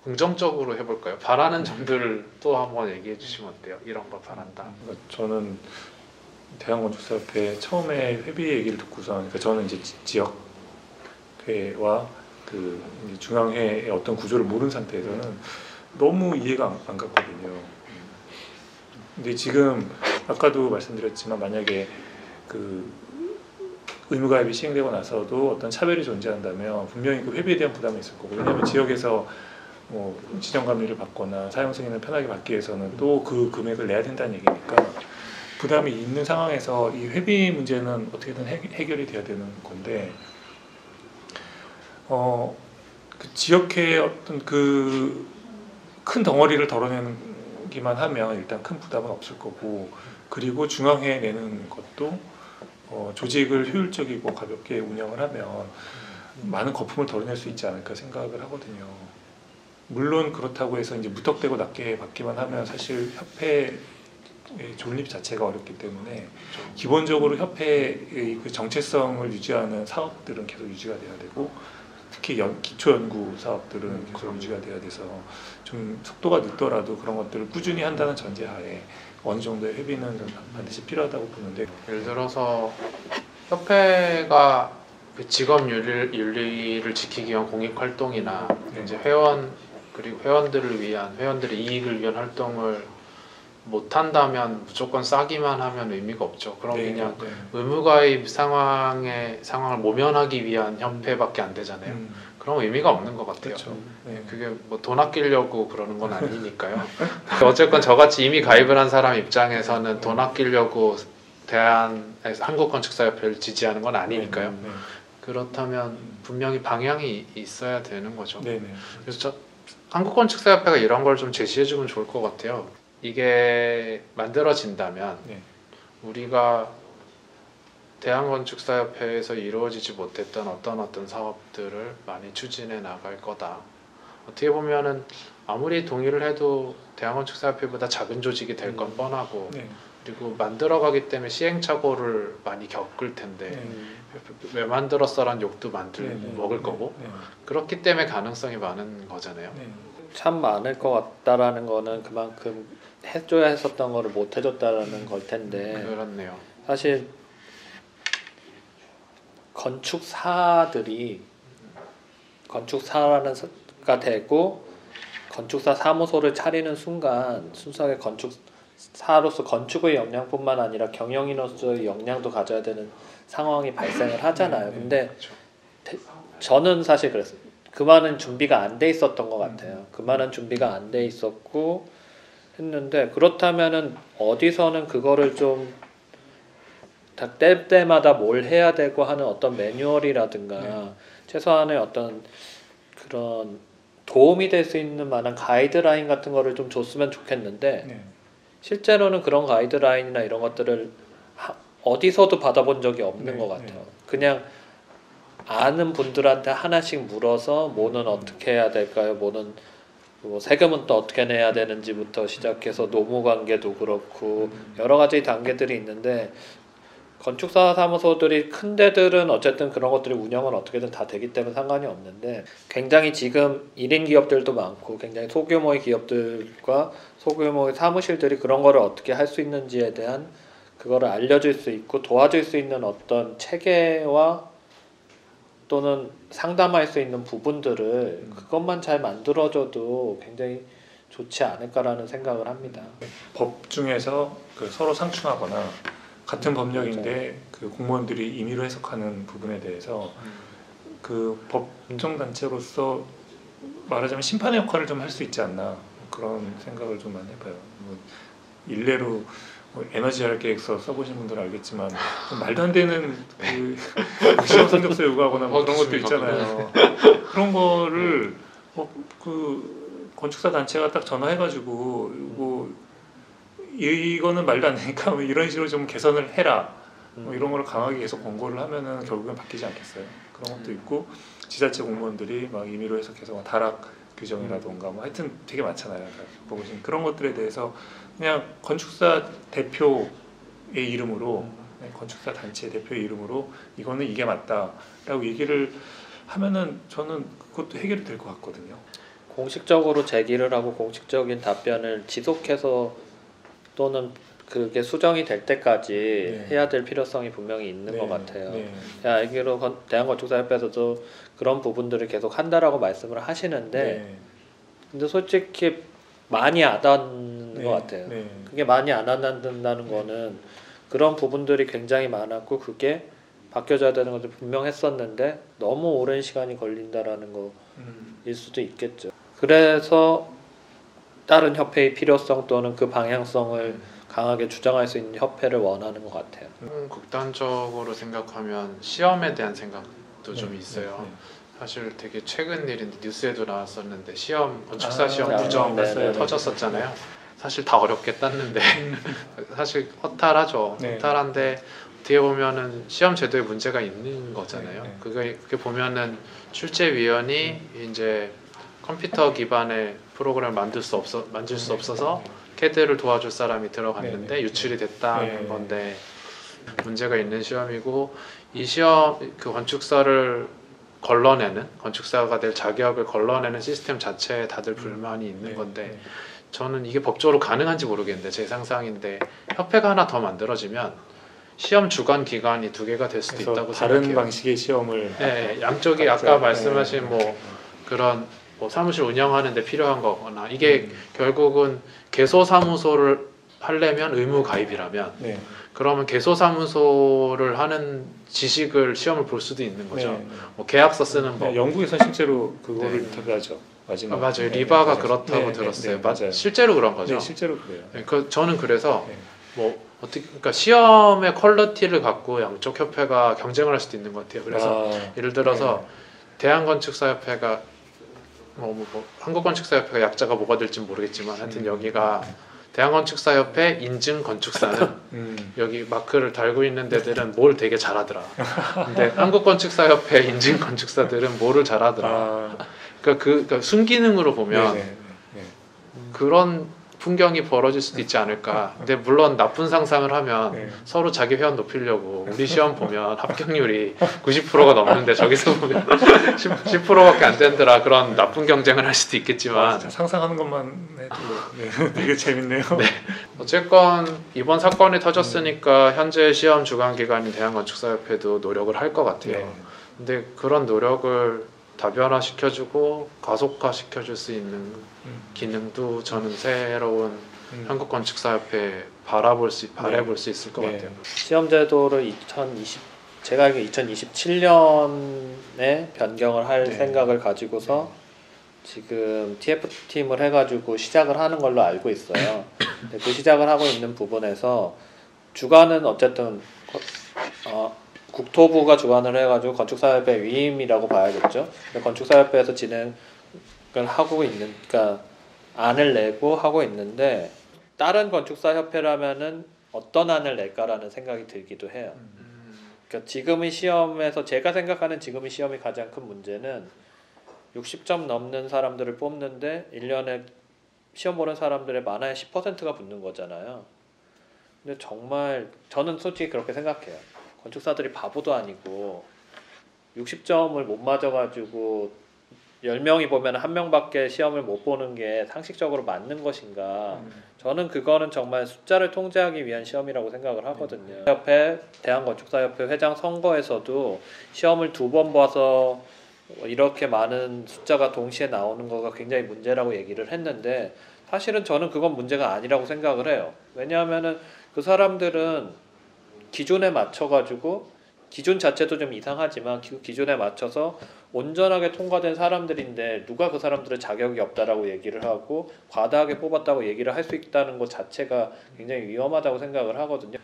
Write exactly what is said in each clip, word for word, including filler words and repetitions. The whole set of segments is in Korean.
긍정적으로 해볼까요? 바라는 점들을 또 한번 얘기해 주시면 어때요? 이런 걸 바란다. 그러니까 저는 대한건축사협회 처음에 회비 얘기를 듣고서, 그러니까 저는 이제 지역회와 그 중앙회의 어떤 구조를 모르는 상태에서는 너무 이해가 안, 안 갔거든요. 근데 지금 아까도 말씀드렸지만 만약에 그 의무가입이 시행되고 나서도 어떤 차별이 존재한다면 분명히 그 회비에 대한 부담이 있을 거고, 왜냐하면 지역에서 뭐 지정감리를 받거나 사용 승인을 편하게 받기 위해서는 또 그 금액을 내야 된다는 얘기니까 부담이 있는 상황에서 이 회비 문제는 어떻게든 해, 해결이 돼야 되는 건데, 어, 그 지역회의 어떤 그 큰 덩어리를 덜어내기만 하면 일단 큰 부담은 없을 거고, 그리고 중앙회에 내는 것도 어, 조직을 효율적이고 가볍게 운영을 하면 많은 거품을 덜어낼 수 있지 않을까 생각을 하거든요. 물론 그렇다고 해서 이제 무턱대고 낮게 받기만 하면 사실 협회의 존립 자체가 어렵기 때문에 기본적으로 협회의 그 정체성을 유지하는 사업들은 계속 유지가 돼야 되고, 특히 연, 기초연구 사업들은 음, 계속 유지가 돼야 돼서 좀 속도가 늦더라도 그런 것들을 꾸준히 한다는 전제하에 어느 정도의 회비는 반드시 필요하다고 보는데, 예를 들어서 협회가 그 직업 윤리, 윤리를 지키기 위한 공익 활동이나 네. 이제 회원 그리고 회원들을 위한 회원들의 이익을 위한 활동을 못 한다면 무조건 싸기만 하면 의미가 없죠. 그럼 네, 그냥 네. 의무가입 상황의 상황을 모면하기 위한 협회밖에 안 되잖아요. 음, 그럼 의미가 없는 것 같아요. 그렇죠. 네. 그게 뭐 돈 아끼려고 그러는 건 아니니까요. 어쨌건 저같이 이미 가입을 한 사람 입장에서는 돈 아끼려고 대한 한국건축사협회를 지지하는 건 아니니까요. 네, 네, 그렇다면 분명히 방향이 있어야 되는 거죠. 네, 네. 그래서 저, 한국건축사협회가 이런 걸 좀 제시해주면 좋을 것 같아요. 이게 만들어진다면 네. 우리가 대한건축사협회에서 이루어지지 못했던 어떤 어떤 사업들을 많이 추진해 나갈 거다. 어떻게 보면은 아무리 동의를 해도 대한건축사협회보다 작은 조직이 될 건 뻔하고, 네. 그리고 만들어가기 때문에 시행착오를 많이 겪을 텐데 네. 왜 만들었어란 욕도 만들 네, 네. 먹을 네. 거고, 네. 그렇기 때문에 가능성이 많은 거잖아요. 네. 참 많을 것 같다라는 거는 그만큼 해줘야 했었던 거를 못 해줬다라는 걸 텐데, 그렇네요. 사실 건축사들이 건축사가 되고 건축사 사무소를 차리는 순간 순수하게 건축사로서 건축의 역량뿐만 아니라 경영인으로서의 역량도 가져야 되는 상황이 발생을 하잖아요. 근데 그렇죠. 저는 사실 그랬어요. 그만한 준비가 안 돼 있었던 것 같아요. 그만한 준비가 안 돼 있었고 했는데, 그렇다면은 어디서는 그거를 좀 때때마다 뭘 해야 되고 하는 어떤 매뉴얼이라든가 네. 최소한의 어떤 그런 도움이 될 수 있는 만한 가이드라인 같은 거를 좀 줬으면 좋겠는데, 네. 실제로는 그런 가이드라인이나 이런 것들을 하, 어디서도 받아본 적이 없는 네, 것 같아요. 네. 그냥 아는 분들한테 하나씩 물어서 뭐는 어떻게 해야 될까요? 뭐는 뭐 세금은 또 어떻게 내야 되는지부터 시작해서 노무 관계도 그렇고 여러 가지 단계들이 있는데, 건축사 사무소들이 큰 데들은 어쨌든 그런 것들이 운영은 어떻게든 다 되기 때문에 상관이 없는데, 굉장히 지금 일 인 기업들도 많고 굉장히 소규모의 기업들과 소규모의 사무실들이 그런 거를 어떻게 할 수 있는지에 대한 그거를 알려줄 수 있고 도와줄 수 있는 어떤 체계와 또는 상담할 수 있는 부분들을 그것만 잘 만들어줘도 굉장히 좋지 않을까라는 생각을 합니다. 법 중에서 그 서로 상충하거나 같은 법령인데 그 공무원들이 임의로 해석하는 부분에 대해서 그 법정 단체로서 말하자면 심판의 역할을 좀 할 수 있지 않나, 그런 생각을 좀 많이 해봐요. 뭐 일례로 뭐 에너지 활 계획서 써보신 분들은 알겠지만 좀 말도 안 되는 그 시험 성적서 요구하거나 뭐 그런 것도 있잖아요. 그런 거를 뭐 그 건축사 단체가 딱 전화해가지고 뭐 이거는 말도 안 되니까 뭐 이런 식으로 좀 개선을 해라, 뭐 이런 걸 강하게 계속 권고를 하면은 결국엔 바뀌지 않겠어요. 그런 것도 있고, 지자체 공무원들이 막 임의로 해석해서 다락 규정이라던가 뭐 하여튼 되게 많잖아요. 보시면 그런 것들에 대해서 그냥 건축사 대표의 이름으로, 건축사 단체 대표의 이름으로 이거는 이게 맞다라고 얘기를 하면은 저는 그것도 해결이 될 것 같거든요. 공식적으로 제기를 하고 공식적인 답변을 지속해서 또는 그게 수정이 될 때까지 네. 해야 될 필요성이 분명히 있는 네. 것 같아요. 네. 제가 알기로 건- 대한건축사협회에서도 그런 부분들을 계속 한다라고 말씀을 하시는데 네. 근데 솔직히 많이 안 하는 네. 것 같아요. 네. 그게 많이 안 한다는 거는 그런 부분들이 굉장히 많았고 그게 바뀌어져야 되는 것도 분명했었는데 너무 오랜 시간이 걸린다라는 거일 음. 수도 있겠죠. 그래서 다른 협회의 필요성 또는 그 방향성을 강하게 주장할 수 있는 협회를 원하는 것 같아요. 음, 극단적으로 생각하면 시험에 대한 생각도 좀 네. 있어요. 네. 사실 되게 최근 일인데 뉴스에도 나왔었는데 시험 건축사 아, 시험 아, 부정 네, 네, 네. 터졌었잖아요. 사실 다 어렵게 땄는데 음. 사실 허탈하죠. 네. 허탈한데 어떻게 보면은 시험 제도에 문제가 있는 거잖아요. 네, 네. 그게 그게 보면은 출제위원이 이제 컴퓨터 기반의 프로그램을 만들 수 없어 만들 수 없어서 캐드를 도와줄 사람이 들어갔는데 네, 네. 유출이 됐다는 네. 건데 문제가 있는 시험이고 이 시험 그 건축사를 걸러내는 건축사가 될 자격을 걸러내는 시스템 자체에 다들 불만이 있는 네. 건데 네. 저는 이게 법적으로 가능한지 모르겠는데 제 상상인데 협회가 하나 더 만들어지면 시험 주관 기관이 두 개가 될 수도 그래서 있다고 다른 생각해요. 방식의 시험을 네, 양쪽이 각자, 아까 말씀하신 네. 뭐 그런 뭐 사무실 운영하는데 필요한 거거나 이게 음. 결국은 개소사무소를 하려면 의무 가입이라면 네. 그러면 개소사무소를 하는 지식을 시험을 볼 수도 있는 거죠. 네. 뭐 계약서 쓰는 법. 네, 영국에서 실제로 그거를 네. 인터뷰하죠. 마지막. 아, 맞아요. 네, 리바가 네, 그렇다고 네, 들었어요. 네, 맞- 맞아요. 실제로 그런 거죠. 네, 실제로 그래요. 네, 그 저는 그래서 네. 뭐 어떻게 그러니까 시험의 퀄리티를 갖고 양쪽 협회가 경쟁을 할 수도 있는 것 같아요. 그래서 아, 예를 들어서 대한건축사협회가 뭐, 뭐, 뭐 한국건축사협회가 약자가 뭐가 될지 모르겠지만 하여튼 음. 여기가 대한건축사협회 인증 건축사는 음. 여기 마크를 달고 있는 데들은 뭘 되게 잘하더라. 근데 한국건축사협회 인증 건축사들은 뭐를 잘하더라. 아, 그러니까 그 그러니까 순기능으로 보면 네, 네, 네. 그런 풍경이 벌어질 수도 있지 않을까. 근데 물론 나쁜 상상을 하면 네. 서로 자기 회원 높이려고 우리 시험 보면 합격률이 구십 퍼센트가 넘는데 저기서 보면 십 퍼센트밖에 안 된더라. 그런 나쁜 경쟁을 할 수도 아, 있겠지만 진짜 상상하는 것만 해도 네, 되게 재밌네요. 어쨌건 이번 사건이 터졌으니까 현재 시험 주관 기관인 대한건축사협회도 노력을 할 것 같아요. 네. 근데 그런 노력을 다변화 시켜주고 가속화 시켜줄 수 있는 음. 기능도 저는 새로운 음. 한국건축사협회 바라볼 수 바라볼 수 있을 것 네. 같아요. 시험 제도를 이천이십 제가 알기로 이천이십칠 년에 변경을 할 네. 생각을 가지고서 지금 티에프 팀을 해가지고 시작을 하는 걸로 알고 있어요. 근데 그 시작을 하고 있는 부분에서 주관은 어쨌든 거- 어, 국토부가 주관을 해가지고 건축사협회 위임이라고 봐야겠죠. 근데 건축사협회에서 진행을 하고 있는, 그러니까 안을 내고 하고 있는데 다른 건축사협회라면은 어떤 안을 낼까라는 생각이 들기도 해요. 그러니까 지금의 시험에서 제가 생각하는 지금의 시험의 가장 큰 문제는 육십 점 넘는 사람들을 뽑는데 일 년에 시험 보는 사람들의 많아야 십 퍼센트가 붙는 거잖아요. 근데 정말 저는 솔직히 그렇게 생각해요. 건축사들이 바보도 아니고 육십 점을 못 맞아가지고 열 명이 보면 한 명밖에 시험을 못 보는 게 상식적으로 맞는 것인가. 저는 그거는 정말 숫자를 통제하기 위한 시험이라고 생각을 하거든요. 협회, 대한건축사협회 회장 선거에서도 시험을 두 번 봐서 이렇게 많은 숫자가 동시에 나오는 거가 굉장히 문제라고 얘기를 했는데 사실은 저는 그건 문제가 아니라고 생각을 해요. 왜냐하면은 그 사람들은 기존에 맞춰가지고 기존 자체도 좀 이상하지만 그 기존에 맞춰서 온전하게 통과된 사람들인데 누가 그 사람들의 자격이 없다라고 얘기를 하고 과다하게 뽑았다고 얘기를 할 수 있다는 것 자체가 굉장히 위험하다고 생각을 하거든요.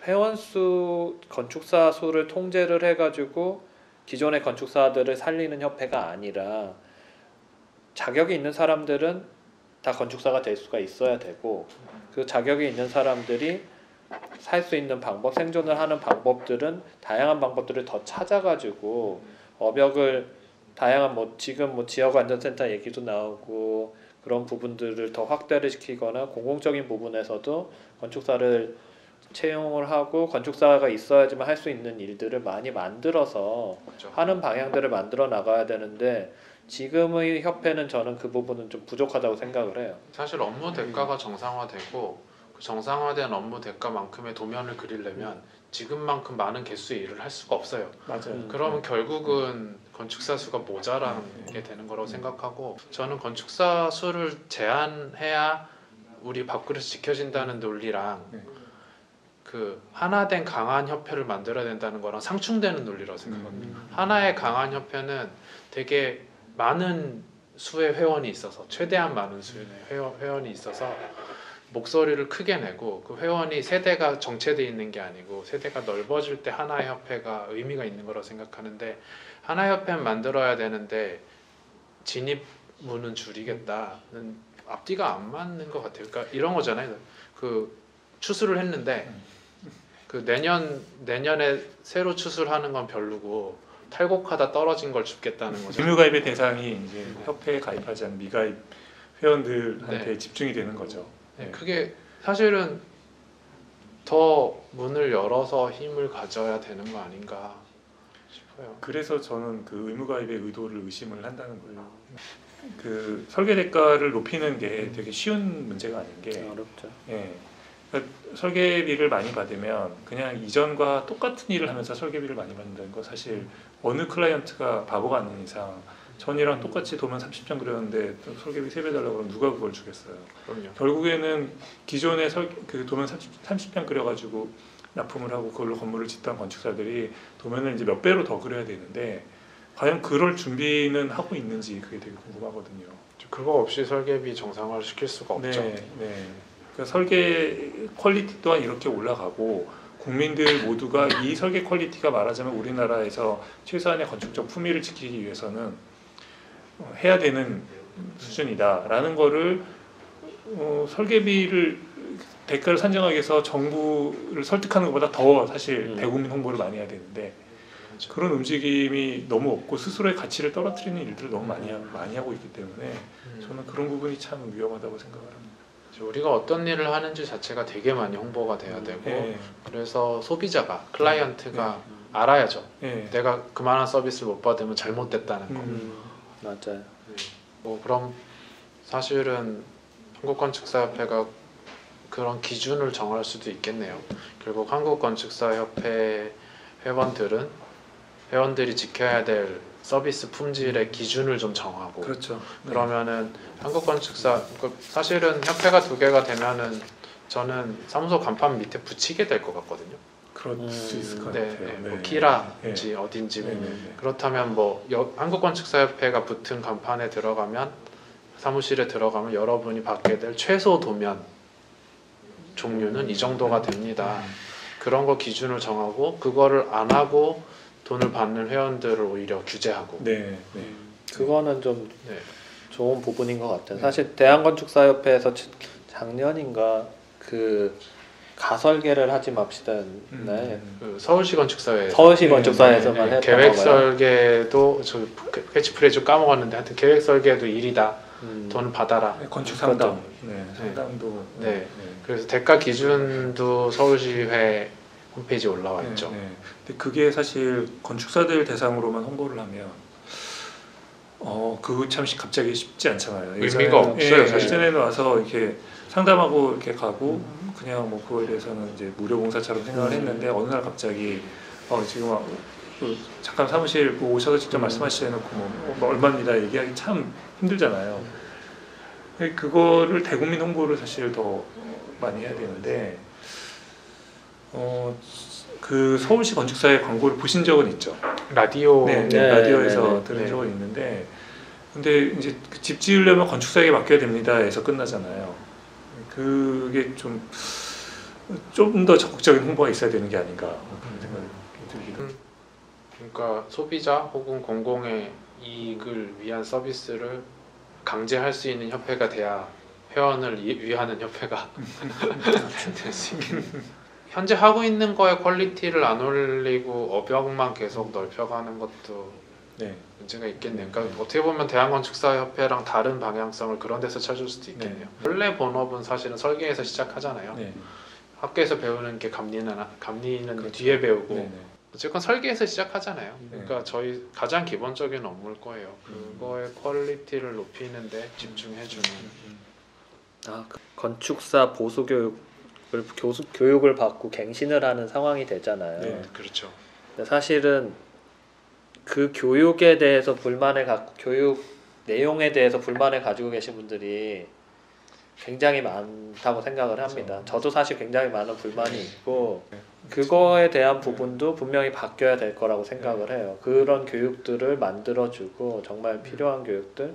회원수 건축사 수를 통제를 해가지고 기존의 건축사들을 살리는 협회가 아니라 자격이 있는 사람들은 다 건축사가 될 수가 있어야 되고 그 자격이 있는 사람들이 살 수 있는 방법, 생존을 하는 방법들은 다양한 방법들을 더 찾아가지고 업역을 다양한 뭐 지금 뭐 지역안전센터 얘기도 나오고 그런 부분들을 더 확대를 시키거나 공공적인 부분에서도 건축사를 채용을 하고 건축사가 있어야지만 할 수 있는 일들을 많이 만들어서 그렇죠. 하는 방향들을 만들어 나가야 되는데 지금의 협회는 저는 그 부분은 좀 부족하다고 생각을 해요. 사실 업무 대가가 정상화되고 그 정상화된 업무 대가만큼의 도면을 그리려면 지금만큼 많은 개수의 일을 할 수가 없어요. 맞아요. 음. 그러면 결국은 건축사 수가 모자라게 되는 거라고 생각하고 저는 건축사 수를 제한해야 우리 밥그릇이 지켜진다는 논리랑 네. 그 하나된 강한 협회를 만들어야 된다는 거랑 상충되는 논리라고 생각합니다. 음. 하나의 강한 협회는 되게 많은 수의 회원이 있어서 최대한 많은 수의 회원, 회원이 있어서 목소리를 크게 내고 그 회원이 세대가 정체되어 있는 게 아니고 세대가 넓어질 때 하나의 협회가 의미가 있는 거라고 생각하는데 하나의 협회는 만들어야 되는데 진입문은 줄이겠다는 앞뒤가 안 맞는 것 같아요. 그러니까 이런 거잖아요. 그 추수를 했는데 그 내년 내년에 새로 추수하는 건 별로고 탈곡하다 떨어진 걸 줍겠다는 거죠. 의무가입의 대상이 이제 협회에 가입하지 않은 미가입 회원들한테 네. 집중이 되는 거죠. 네, 그게 사실은 더 문을 열어서 힘을 가져야 되는 거 아닌가 싶어요. 그래서 저는 그 의무가입의 의도를 의심을 한다는 거예요. 그 설계 대가를 높이는 게 되게 쉬운 문제가 아닌 게 어렵죠. 예. 그러니까 설계비를 많이 받으면 그냥 이전과 똑같은 일을 하면서 설계비를 많이 받는다는 거 사실 어느 클라이언트가 바보가 아닌 이상 전이랑 똑같이 도면 삼십 장 그렸는데 또 설계비 세 배 달라고 그러면 누가 그걸 주겠어요. 그럼요. 결국에는 기존에 설, 그 도면 삼십 장 그려가지고 납품을 하고 그걸로 건물을 짓던 건축사들이 도면을 이제 몇 배로 더 그려야 되는데 과연 그럴 준비는 하고 있는지 그게 되게 궁금하거든요. 그거 없이 설계비 정상화를 시킬 수가 없죠. 네, 네. 그러니까 설계 퀄리티 또한 이렇게 올라가고 국민들 모두가 이 설계 퀄리티가 말하자면 우리나라에서 최소한의 건축적 품위를 지키기 위해서는 해야 되는 수준이다라는 거를 어, 설계비를 대가를 산정하기 위해서 정부를 설득하는 것보다 더 사실 음. 대국민 홍보를 많이 해야 되는데 그렇죠. 그런 움직임이 너무 없고 스스로의 가치를 떨어뜨리는 일들을 너무 많이, 하- 많이 하고 있기 때문에 음. 저는 그런 부분이 참 위험하다고 생각을 합니다. 우리가 어떤 일을 하는지 자체가 되게 많이 홍보가 돼야 되고 네. 그래서 소비자가 클라이언트가 음. 알아야죠. 네. 내가 그만한 서비스를 못 받으면 잘못됐다는 거. 음. 음, 맞아요. 뭐 그럼 사실은 한국건축사협회가 그런 기준을 정할 수도 있겠네요. 결국 한국건축사협회 회원들은 회원들이 지켜야 될 서비스 품질의 기준을 좀 정하고 그렇죠. 그러면은 한국건축사 그 사실은 협회가 두 개가 되면은 저는 사무소 간판 밑에 붙이게 될 것 같거든요. 그럴 음. 수 있을 것 네, 같아요. 네, 뭐 네. 키라인지 어딘지 네, 네, 네. 그렇다면 뭐 여, 한국건축사협회가 붙은 간판에 들어가면 사무실에 들어가면 여러분이 받게 될 최소 도면 종류는 이 정도가 됩니다. 그런 거 기준을 정하고 그거를 안 하고 돈을 받는 회원들을 오히려 규제하고 네, 네. 그거는 좀 네. 좋은 부분인 것 같아요. 네. 사실 대한건축사협회에서 자- 작년인가 그 가설계를 하지 맙시다. 네. 음. 그 서울시 건축사회 서울시 네, 건축사에서만 네, 했던 계획 거가요. 설계도 저 캐치프레이즈 까먹었는데 하여튼 계획 설계도 일이다. 음. 돈 받아라. 네, 건축 상담, 네, 상담도, 네. 그래서 대가 기준도 서울시회 홈페이지에 올라와 네, 있죠. 네. 근데 그게 사실 건축사들 대상으로만 홍보를 하면 어 그거 참 시- 갑자기 쉽지 않잖아요. 의미가 예전에는- 없어요, 예, 사실. 예전에는 와서 이렇게 상담하고 이렇게 가고 그냥 뭐 그거에 대해서는 이제 무료 봉사처럼 생각을 음. 했는데 어느 날 갑자기 어 지금 와- 그 잠깐 사무실 뭐 오셔서 직접 음. 말씀하시놓고 뭐, 뭐 얼마입니다 얘기하기 참 힘들잖아요. 근데 그거를 대국민 홍보를 사실 더 많이 해야 되는데 어 그 서울시 건축사의 광고를 보신 적은 있죠. 라디오 네, 네, 네, 라디오에서 네, 네. 들은 네. 적은 있는데 근데 이제 그집 지으려면 건축사에게 맡겨야 됩니다에서 끝나잖아요. 그게 좀 좀 더 적극적인 홍보가 있어야 되는 게 아닌가 그런 생각이 들기도. 음. 그러니까 소비자 혹은 공공의 이익을 위한 서비스를 강제할 수 있는 협회가 돼야 회원을 이- 위하는 협회가 될 수 있겠네요. 현재 하고 있는 거의 퀄리티를 안 올리고 업역만 계속 넓혀가는 것도 네, 문제가 있겠네요. 그러니까 어떻게 보면 대한건축사협회랑 다른 방향성을 그런 데서 찾을 수도 있겠네요. 원래 본업은 사실은 설계에서 시작하잖아요. 네, 학교에서 배우는 게 감리는 감리는 그렇죠. 뒤에 배우고 네네. 어쨌건 설계에서 시작하잖아요. 네. 그러니까 저희 가장 기본적인 업무일 거예요. 그거의 퀄리티를 높이는데 집중해주는. 아, 그 건축사 보수 교육을 교수, 교육을 받고 갱신을 하는 상황이 되잖아요. 네. 그렇죠. 근데 사실은 그 교육에 대해서 불만을 갖고 교육 내용에 대해서 불만을 가지고 계신 분들이 굉장히 많다고 생각을 합니다. 그렇죠. 저도 사실 굉장히 많은 불만이 있고 그거에 대한 부분도 분명히 바뀌어야 될 거라고 생각을 해요. 그런 교육들을 만들어주고 정말 필요한 교육들을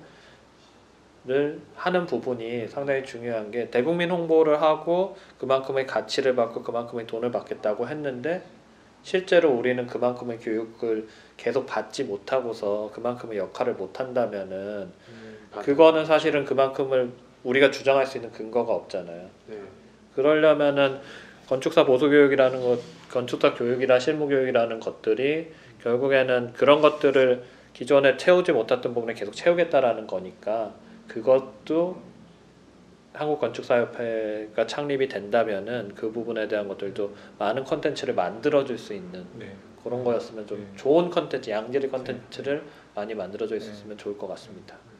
하는 부분이 상당히 중요한 게 대국민 홍보를 하고 그만큼의 가치를 받고 그만큼의 돈을 받겠다고 했는데 실제로 우리는 그만큼의 교육을 계속 받지 못하고서 그만큼의 역할을 못한다면은 음, 그거는 사실은 그만큼을 우리가 주장할 수 있는 근거가 없잖아요. 네. 그러려면은 건축사 보수 교육이라는 것, 건축사 교육이나 실무 교육이라는 것들이 결국에는 그런 것들을 기존에 채우지 못했던 부분에 계속 채우겠다라는 거니까 그것도 한국건축사협회가 창립이 된다면은 그 부분에 대한 것들도 많은 컨텐츠를 만들어줄 수 있는 네. 그런 거였으면 좀 네. 좋은 컨텐츠, 양질의 컨텐츠를 많이 만들어줄 수 있으면 좋을 것 같습니다.